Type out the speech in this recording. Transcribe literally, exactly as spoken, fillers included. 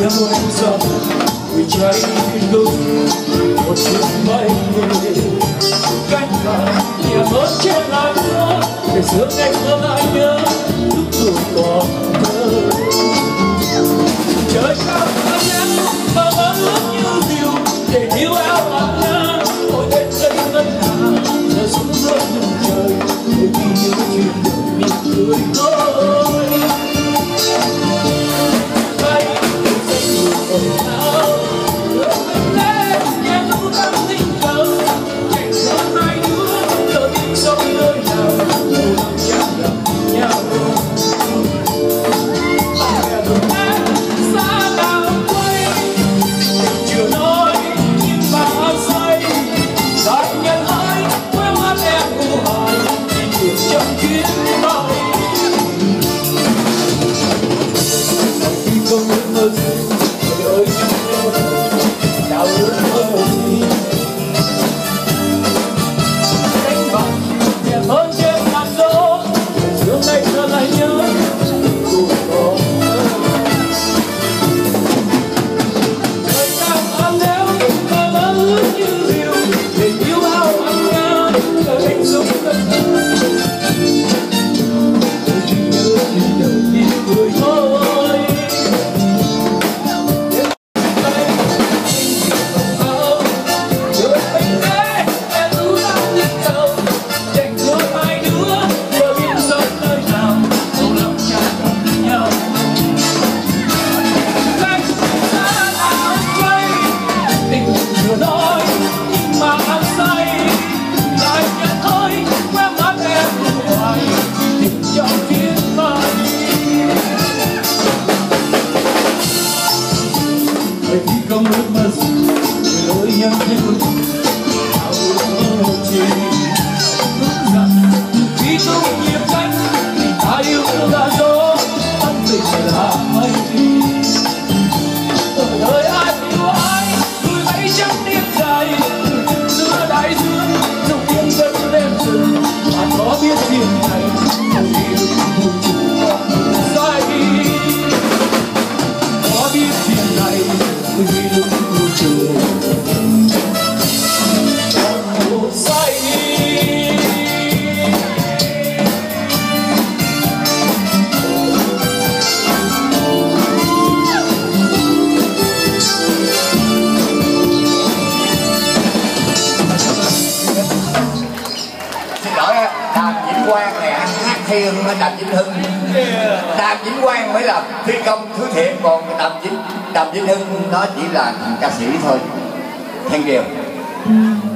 yêu em dòng vì trái đúng một chiếc bay cánh vàng nhẹ bớt trên làn gió để sớm ngày mơ lại nhớ lúc tuổi còn thơ trời cao ấm nắng và mơ ước như diều để yêu áo ấm nắng ôi bên cây ngân hàng giờ xuống rơi đường trời để vì những chuyện đời mình cười thôi bay từ giây phút ồn ào ước mình lên nhẹ thu thắm tình cờ chạy giữa hai đứa lỡ tiếng sông nơi nào lâu lắm chẳng gặp nhau Đàm Vĩnh Hưng, Đàm Vĩnh Quang mới là phi công thứ thiện, còn Đàm Vĩnh Đàm Vĩnh Hưng nó chỉ là ca sĩ thôi. Thanh Điều.